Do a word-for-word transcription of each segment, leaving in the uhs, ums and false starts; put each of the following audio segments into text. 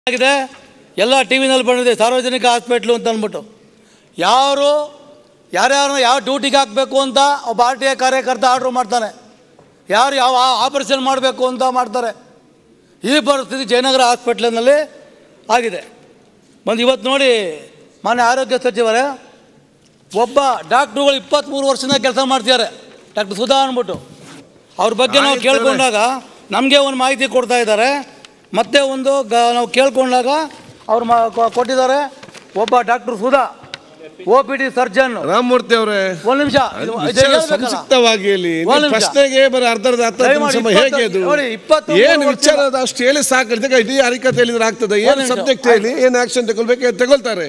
ಆಗಿದೆ ಎಲ್ಲ ಟಿ ವಿನಲ್ಲಿ ಬಂದಿದೆ ಸಾರ್ವಜನಿಕ ಹಾಸ್ಪಿಟ್ಲು ಅಂತ ಅಂದ್ಬಿಟ್ಟು ಯಾರು ಯಾರ್ಯಾರನ್ನ ಯಾವ ಡ್ಯೂಟಿಗೆ ಹಾಕಬೇಕು ಅಂತ ಒಬ್ಬ ಆರ್ ಟಿ ಐ ಕಾರ್ಯಕರ್ತ ಆರ್ಡ್ರ್ ಮಾಡ್ತಾನೆ, ಯಾರು ಯಾವ ಆಪರೇಷನ್ ಮಾಡಬೇಕು ಅಂತ ಮಾಡ್ತಾರೆ. ಈ ಪರಿಸ್ಥಿತಿ ಜಯನಗರ ಹಾಸ್ಪಿಟ್ಲಿನಲ್ಲಿ ಆಗಿದೆ. ಬಂದು ಇವತ್ತು ನೋಡಿ ಮಾನ್ಯ ಆರೋಗ್ಯ ಸಚಿವರೇ, ಒಬ್ಬ ಡಾಕ್ಟ್ರುಗಳು ಇಪ್ಪತ್ತ್ಮೂರು ವರ್ಷದಿಂದ ಕೆಲಸ ಮಾಡ್ತಿದ್ದಾರೆ, ಡಾಕ್ಟರ್ ಸುಧಾ ಅಂದ್ಬಿಟ್ಟು. ಅವ್ರ ಬಗ್ಗೆ ನಾವು ಕೇಳ್ಕೊಂಡಾಗ ನಮಗೆ ಒಂದು ಮಾಹಿತಿ ಕೊಡ್ತಾ ಇದ್ದಾರೆ. ಮತ್ತೆ ಒಂದು ಗ ನಾವು ಕೇಳ್ಕೊಂಡಾಗ ಅವ್ರು ಮಾ ಕೊಟ್ಟಿದ್ದಾರೆ ಒಬ್ಬ doctor Sudha O P D surgeon. Ramamurthy ಅವರೇ ಒಂದು ನಿಮಿಷ ಸಂಕ್ಷಿಪ್ತವಾಗಿ ಪ್ರಶ್ನೆಗೆ ಬರೀ ಅರ್ಧ ಹೇಗೆ ಅದು ಏನು ವಿಚಾರ ಅಷ್ಟು ಹೇಳಿ ಸಾಕು. ಇಡೀ ಹರಿಕತೆ ಹೇಳಿದ್ರೆ ಆಗ್ತದೆ. ಏನು ಸಬ್ಜೆಕ್ಟ್ ಹೇಳಿ ಏನು ಆಕ್ಷನ್ ತಗೊಳ್ಬೇಕು ತಗೊಳ್ತಾರೆ.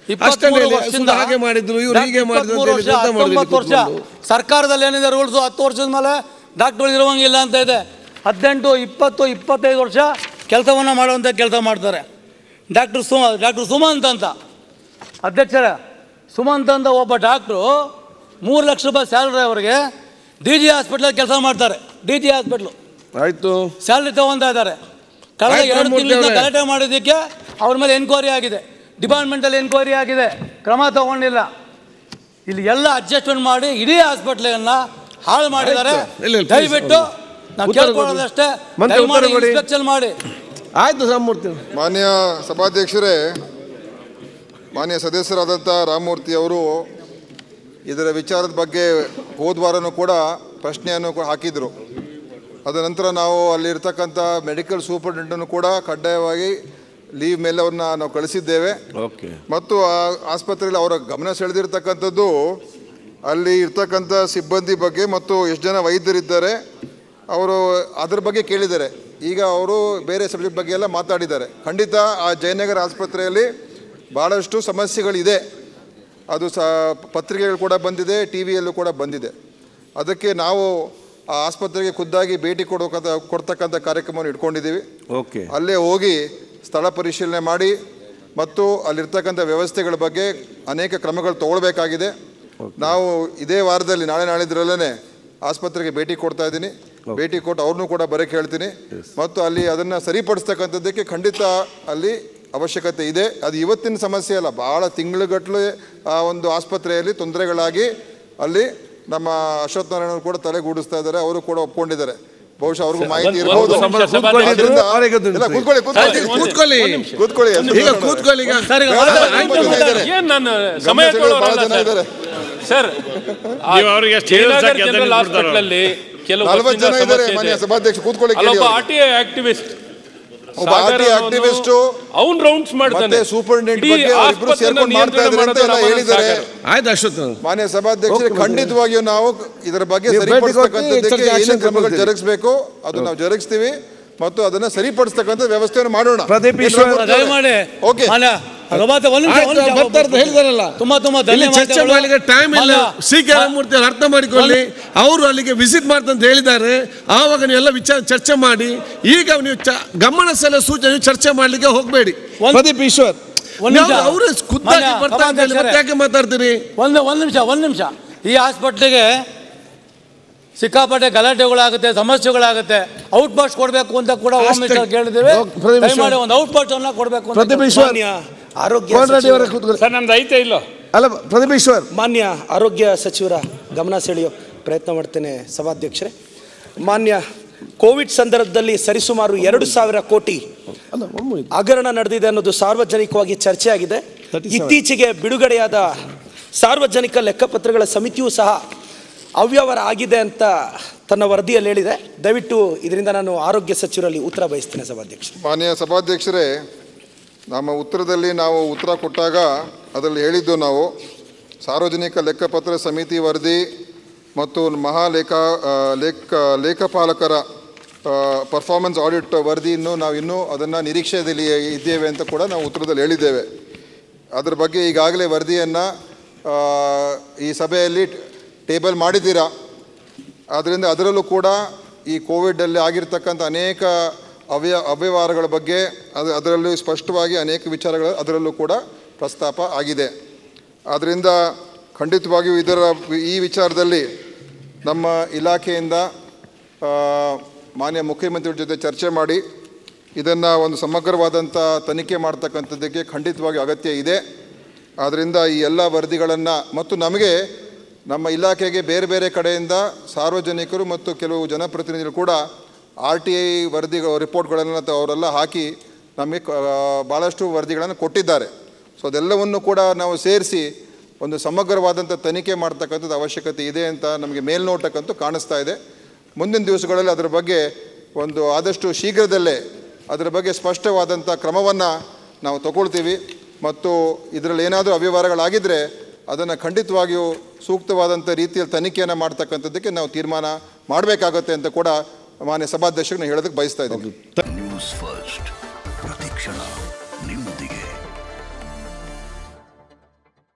ಹಾಗೆ ಮಾಡಿದ್ರು ಇವ್ರು ಹೀಗೆ ಮಾಡಿದ್ರು. ಸರ್ಕಾರದಲ್ಲಿ ಏನಿದೆ ರೂಲ್ಸ್, ಹತ್ತು ವರ್ಷದ ಮೇಲೆ ಡಾಕ್ಟರ್ಗಳು ಇರುವಂಗಿಲ್ಲ ಅಂತ ಇದೆ. ಹದಿನೆಂಟು ಇಪ್ಪತ್ತು ಇಪ್ಪತ್ತೈದು ವರ್ಷ ಕೆಲಸವನ್ನು ಮಾಡುವಂಥ ಕೆಲಸ ಮಾಡ್ತಾರೆ. ಡಾಕ್ಟರ್ ಸುಮ ಡಾಕ್ಟರ್ ಸುಮಂತ್ ಅಂತ ಅಧ್ಯಕ್ಷರ ಸುಮಂತ್ ಅಂತ ಒಬ್ಬ ಡಾಕ್ಟ್ರು ಮೂರು ಲಕ್ಷ ರೂಪಾಯಿ ಸ್ಯಾಲ್ರಿ ಅವರಿಗೆ ಡಿ ಜಿ ಹಾಸ್ಪಿಟ್ಲಲ್ಲಿ ಕೆಲಸ ಮಾಡ್ತಾರೆ. ಡಿ ಜಿ ಹಾಸ್ಪಿಟ್ಲು ಆಯಿತು ಸ್ಯಾಲ್ರಿ ತೊಗೊತಾ ಇದ್ದಾರೆ. ಕಳೆದ ಎರಡು ತಿಂಗಳಿಂದ ಗಲಾಟೆ ಮಾಡಿದ್ದಕ್ಕೆ ಅವ್ರ ಮೇಲೆ ಎನ್ಕ್ವೈರಿ ಆಗಿದೆ, ಡಿಪಾರ್ಟ್ಮೆಂಟಲ್ಲಿ ಎನ್ಕ್ವೈರಿ ಆಗಿದೆ, ಕ್ರಮ ತಗೊಂಡಿಲ್ಲ. ಇಲ್ಲಿ ಎಲ್ಲ ಅಡ್ಜಸ್ಟ್ಮೆಂಟ್ ಮಾಡಿ ಇಡೀ ಹಾಸ್ಪಿಟ್ಲನ್ನು ಹಾಳು ಮಾಡಿದ್ದಾರೆ. ದಯವಿಟ್ಟು ನಾವು ಕೇಳ್ಕೊಳ್ಳೋದಷ್ಟೇ, ಇನ್ಸ್ಪೆಕ್ಷನ್ ಮಾಡಿ. ಆಯ್ತು ರಾಮಮೂರ್ತಿ. ಮಾನ್ಯ ಸಭಾಧ್ಯಕ್ಷರೇ, ಮಾನ್ಯ ಸದಸ್ಯರಾದಂಥ ರಾಮಮೂರ್ತಿ ಅವರು ಇದರ ವಿಚಾರದ ಬಗ್ಗೆ ಹೋದ ವಾರನೂ ಕೂಡ ಪ್ರಶ್ನೆಯನ್ನು ಕೂಡ ಹಾಕಿದರು. ಅದ ನಂತರ ನಾವು ಅಲ್ಲಿರ್ತಕ್ಕಂಥ ಮೆಡಿಕಲ್ ಸೂಪರಿಂಟೆಂಡನ್ನು ಕೂಡ ಕಡ್ಡಾಯವಾಗಿ ಲೀವ್ ಮೇಲೆ ಅವ್ರನ್ನ ನಾವು ಕಳಿಸಿದ್ದೇವೆ. ಮತ್ತು ಆ ಆಸ್ಪತ್ರೆಯಲ್ಲಿ ಅವರ ಗಮನ ಸೆಳೆದಿರ್ತಕ್ಕಂಥದ್ದು ಅಲ್ಲಿ ಇರ್ತಕ್ಕಂಥ ಸಿಬ್ಬಂದಿ ಬಗ್ಗೆ ಮತ್ತು ಎಷ್ಟು ಜನ ವೈದ್ಯರಿದ್ದಾರೆ ಅವರು ಅದ್ರ ಬಗ್ಗೆ ಕೇಳಿದ್ದಾರೆ. ಈಗ ಅವರು ಬೇರೆ ಸಬ್ಜೆಕ್ಟ್ ಬಗ್ಗೆ ಎಲ್ಲ ಮಾತಾಡಿದ್ದಾರೆ. ಖಂಡಿತ ಆ ಜಯನಗರ ಆಸ್ಪತ್ರೆಯಲ್ಲಿ ಭಾಳಷ್ಟು ಸಮಸ್ಯೆಗಳಿದೆ. ಅದು ಸ ಪತ್ರಿಕೆಗಳು ಕೂಡ ಬಂದಿದೆ, ಟಿ ವಿಯಲ್ಲೂ ಕೂಡ ಬಂದಿದೆ. ಅದಕ್ಕೆ ನಾವು ಆ ಆಸ್ಪತ್ರೆಗೆ ಖುದ್ದಾಗಿ ಭೇಟಿ ಕೊಡೋಕಂತ ಕೊಡ್ತಕ್ಕಂಥ ಕಾರ್ಯಕ್ರಮವನ್ನು ಇಟ್ಕೊಂಡಿದ್ದೀವಿ. ಓಕೆ, ಅಲ್ಲೇ ಹೋಗಿ ಸ್ಥಳ ಪರಿಶೀಲನೆ ಮಾಡಿ ಮತ್ತು ಅಲ್ಲಿರ್ತಕ್ಕಂಥ ವ್ಯವಸ್ಥೆಗಳ ಬಗ್ಗೆ ಅನೇಕ ಕ್ರಮಗಳು ತಗೊಳ್ಬೇಕಾಗಿದೆ. ನಾವು ಇದೇ ವಾರದಲ್ಲಿ ನಾಳೆ ನಾಳಿದ್ರಲ್ಲೇ ಆಸ್ಪತ್ರೆಗೆ ಭೇಟಿ ಕೊಡ್ತಾ ಇದ್ದೀನಿ. ಭೇಟಿ ಕೊಟ್ಟು ಅವ್ರನ್ನೂ ಕೂಡ ಬರೋಕ್ಕೆ ಹೇಳ್ತೀನಿ. ಮತ್ತು ಅಲ್ಲಿ ಅದನ್ನು ಸರಿಪಡಿಸ್ತಕ್ಕಂಥದ್ದಕ್ಕೆ ಖಂಡಿತ ಅಲ್ಲಿ ಅವಶ್ಯಕತೆ ಇದೆ. ಅದು ಇವತ್ತಿನ ಸಮಸ್ಯೆ ಅಲ್ಲ, ಭಾಳ ತಿಂಗಳುಗಟ್ಟಲೆ ಆ ಒಂದು ಆಸ್ಪತ್ರೆಯಲ್ಲಿ ತೊಂದರೆಗಳಾಗಿ ಅಲ್ಲಿ ನಮ್ಮ ಅಶ್ವಥ್ ನಾರಾಯಣ ಕೂಡ ತಲೆಗೂಡಿಸ್ತಾ ಇದ್ದಾರೆ. ಅವರು ಕೂಡ ಒಪ್ಕೊಂಡಿದ್ದಾರೆ. ಬಹುಶಃ ಅವ್ರಿಗೂ ಮಾಹಿತಿ ಇರಬಹುದು. ನಲವತ್ತು ಜನ ಇದ್ದಾರೆ ಮಾನ್ಯ ಸಭಾಧ್ಯಕ್ಷ, ಕೂತ್ಕೊಳ್ಳಿ. ಒಬ್ಬ ಆರ್ ಟಿ ಆಕ್ಟಿವಿಸ್ಟ್ ಅವನ್ ರೌಂಡ್ಸ್ ಮಾಡ್ತಾನೆ, ಸೂಪರಿಂಟೆಂಡೆಂಟ್ ಬಗ್ಗೆ ಅವರಿಬ್ರು ಸೇರ್ಕೊಂಡು ಮಾಡ್ತಾ ಇದ್ದಾರೆ ಅಂತ ಎಲ್ಲ ಹೇಳಿದ್ದಾರೆ. ಆಯ್ತು ಅಶ್ವಥ್ ಮಾನ್ಯ ಸಭಾಧ್ಯಕ್ಷರೇ, ಖಂಡಿತವಾಗಿಯೂ ನಾವು ಇದರ ಬಗ್ಗೆ ಸರಿಪಡಿಸತಕ್ಕಂಥದ್ದಕ್ಕೆ ಏನು ಕ್ರಮಗಳು ಜರುಗಿಸಬೇಕು ಅದು ನಾವು ಜರುಗಿಸ್ತೀವಿ ಮತ್ತು ಅದನ್ನ ಸರಿಪಡಿಸತಕ್ಕಂಥ ವ್ಯವಸ್ಥೆಯನ್ನು ಮಾಡೋಣ. ಪ್ರದೀಪ್ ಈಶ್ವರ್ ಓಕೆ ಹೇಳಿದಾರಲ್ಲ, ತುಂಬಾ ತುಂಬಾ ಚರ್ಚೆ ಮಾಡಲಿಕ್ಕೆ ಟೈಮ್ ಇಲ್ಲ. ಸಿ ಕೆ ರಾಮಮೂರ್ತಿ ಅವರು ಅರ್ಥ ಮಾಡಿಕೊಳ್ಳಿ. ಅವರು ಅಲ್ಲಿಗೆ ವಿಸಿಟ್ ಮಾಡ್ತಂತ ಹೇಳಿದ್ದಾರೆ. ಆವಾಗ ನೀವೆಲ್ಲ ವಿಚಾರ ಚರ್ಚೆ ಮಾಡಿ. ಈಗ ನೀವು ಗಮನ ಸೆಳೆಯುವ ಸೂಚನೆ ಚರ್ಚೆ ಮಾಡ್ಲಿಕ್ಕೆ ಹೋಗಬೇಡಿ. ಪ್ರದೀಪ್ ಈಶ್ವರ್ ಅವರು ಖುದ್ದಾಗಿ ಬರ್ತಾ ಇದ್ದಾರೆ, ಯಾಕೆ ಮಾತಾಡ್ತೀರಿ? ಒಂದು ಒಂದು ನಿಮಿಷ ಒಂದು ನಿಮಿಷ ಈ ಹಾಸ್ಪಿಟ್ಲಿಗೆ ಸಿಕ್ಕಾಪಟ್ಟೆ ಗಲಾಟೆಗಳಾಗುತ್ತೆ, ಸಮಸ್ಯೆಗಳಾಗುತ್ತೆ. ಔಟ್ ಪೋಸ್ಟ್ ಕೊಡಬೇಕು ಅಂತ ಕೂಡ ಹೋಮ್ ಮಿನಿಸ್ಟರ್ ಕೇಳಿದ್ದೇವೆ. ದಯಮಾಡಿ ಒಂದು ಔಟ್ ಪೋಸ್ಟ್ ಅನ್ನ ಕೊಡಬೇಕು. ಪ್ರದೀಪ್ ಈಶ್ವರ್ ಆರೋಗ್ಯ ಸರ್ ನಮ್ದು ಐತೆ ಇಲ್ಲ ಅಲ್ಲ. ಪ್ರದೀಪ್ ಈಶ್ವರ್ ಮಾನ್ಯ ಆರೋಗ್ಯ ಸಚಿವರ ಗಮನ ಸೆಳೆಯೋ ಪ್ರಯತ್ನ ಮಾಡ್ತೇನೆ ಸಭಾಧ್ಯಕ್ಷರೇ. ಮಾನ್ಯ ಕೋವಿಡ್ ಸಂದರ್ಭದಲ್ಲಿ ಸರಿಸುಮಾರು ಎರಡು ಸಾವಿರ ಕೋಟಿ ಹಗರಣ ನಡೆದಿದೆ ಅನ್ನೋದು ಸಾರ್ವಜನಿಕವಾಗಿ ಚರ್ಚೆ ಆಗಿದೆ. ಇತ್ತೀಚೆಗೆ ಬಿಡುಗಡೆಯಾದ ಸಾರ್ವಜನಿಕ ಲೆಕ್ಕಪತ್ರಗಳ ಸಮಿತಿಯೂ ಸಹ ಅವ್ಯವಹಾರ ಆಗಿದೆ ಅಂತ ತನ್ನ ವರದಿಯಲ್ಲಿ ಹೇಳಿದೆ. ದಯವಿಟ್ಟು ಇದರಿಂದ ನಾನು ಆರೋಗ್ಯ ಸಚಿವರಲ್ಲಿ ಉತ್ತರ ಬಯಸ್ತೇನೆ ಸಭಾಧ್ಯಕ್ಷ. ಮಾನ್ಯ ಸಭಾಧ್ಯಕ್ಷರೇ, ನಮ್ಮ ಉತ್ತರದಲ್ಲಿ ನಾವು ಉತ್ತರ ಕೊಟ್ಟಾಗ ಅದರಲ್ಲಿ ಹೇಳಿದ್ದು ನಾವು ಸಾರ್ವಜನಿಕ ಲೆಕ್ಕಪತ್ರ ಸಮಿತಿ ವರದಿ ಮತ್ತು ಮಹಾಲೇಖ ಲೇಖ ಲೇಖಪಾಲಕರ ಪರ್ಫಾರ್ಮೆನ್ಸ್ ಆಡಿಟ್ ವರದಿಯನ್ನು ನಾವು ಇನ್ನೂ ಅದನ್ನು ನಿರೀಕ್ಷೆಯಲ್ಲಿ ಇದ್ದೇವೆ ಅಂತ ಕೂಡ ನಾವು ಉತ್ತರದಲ್ಲಿ ಹೇಳಿದ್ದೇವೆ. ಅದರ ಬಗ್ಗೆ ಈಗಾಗಲೇ ವರದಿಯನ್ನು ಈ ಸಭೆಯಲ್ಲಿ ಟೇಬಲ್ ಮಾಡಿದ್ದೀರಾ. ಆದ್ದರಿಂದ ಅದರಲ್ಲೂ ಕೂಡ ಈ ಕೋವಿಡಲ್ಲಿ ಆಗಿರ್ತಕ್ಕಂಥ ಅನೇಕ ಅವ್ಯ ಅವ್ಯವಹಾರಗಳ ಬಗ್ಗೆ ಅದು ಅದರಲ್ಲೂ ಸ್ಪಷ್ಟವಾಗಿ ಅನೇಕ ವಿಚಾರಗಳು ಅದರಲ್ಲೂ ಕೂಡ ಪ್ರಸ್ತಾಪ ಆಗಿದೆ. ಆದ್ದರಿಂದ ಖಂಡಿತವಾಗಿಯೂ ಇದರ ಈ ವಿಚಾರದಲ್ಲಿ ನಮ್ಮ ಇಲಾಖೆಯಿಂದ ಮಾನ್ಯ ಮುಖ್ಯಮಂತ್ರಿಗಳ ಜೊತೆ ಚರ್ಚೆ ಮಾಡಿ ಇದನ್ನು ಒಂದು ಸಮಗ್ರವಾದಂಥ ತನಿಖೆ ಮಾಡ್ತಕ್ಕಂಥದ್ದಕ್ಕೆ ಖಂಡಿತವಾಗಿ ಅಗತ್ಯ ಇದೆ. ಆದ್ದರಿಂದ ಈ ಎಲ್ಲ ವರದಿಗಳನ್ನು ಮತ್ತು ನಮಗೆ ನಮ್ಮ ಇಲಾಖೆಗೆ ಬೇರೆ ಬೇರೆ ಕಡೆಯಿಂದ ಸಾರ್ವಜನಿಕರು ಮತ್ತು ಕೆಲವು ಜನಪ್ರತಿನಿಧಿಗಳು ಕೂಡ ಆರ್ ಟಿ ಐ ವರದಿ ರಿಪೋರ್ಟ್ಗಳನ್ನು ಅವರೆಲ್ಲ ಹಾಕಿ ನಮಗೆ ಭಾಳಷ್ಟು ವರದಿಗಳನ್ನು ಕೊಟ್ಟಿದ್ದಾರೆ. ಸೊ ಅದೆಲ್ಲವನ್ನು ಕೂಡ ನಾವು ಸೇರಿಸಿ ಒಂದು ಸಮಗ್ರವಾದಂಥ ತನಿಖೆ ಮಾಡ್ತಕ್ಕಂಥದ್ದು ಅವಶ್ಯಕತೆ ಇದೆ ಅಂತ ನಮಗೆ ಮೇಲ್ನೋಟಕ್ಕಂತೂ ಕಾಣಿಸ್ತಾ ಇದೆ. ಮುಂದಿನ ದಿವಸಗಳಲ್ಲಿ ಅದರ ಬಗ್ಗೆ ಒಂದು ಆದಷ್ಟು ಶೀಘ್ರದಲ್ಲೇ ಅದರ ಬಗ್ಗೆ ಸ್ಪಷ್ಟವಾದಂಥ ಕ್ರಮವನ್ನು ನಾವು ತಗೊಳ್ತೀವಿ ಮತ್ತು ಇದರಲ್ಲಿ ಏನಾದರೂ ಅವ್ಯವಹಾರಗಳಾಗಿದ್ದರೆ ಅದನ್ನು ಖಂಡಿತವಾಗಿಯೂ ಸೂಕ್ತವಾದಂಥ ರೀತಿಯಲ್ಲಿ ತನಿಖೆಯನ್ನು ಮಾಡ್ತಕ್ಕಂಥದ್ದಕ್ಕೆ ನಾವು ತೀರ್ಮಾನ ಮಾಡಬೇಕಾಗತ್ತೆ ಅಂತ ಕೂಡ ಮಾನ್ಯ ಸಭಾಧ್ಯಕ್ಷರಿಗೆ ಹೇಳೋದಕ್ಕೆ ಬಯಸ್ತಾ ಇದ್ದೀನಿ.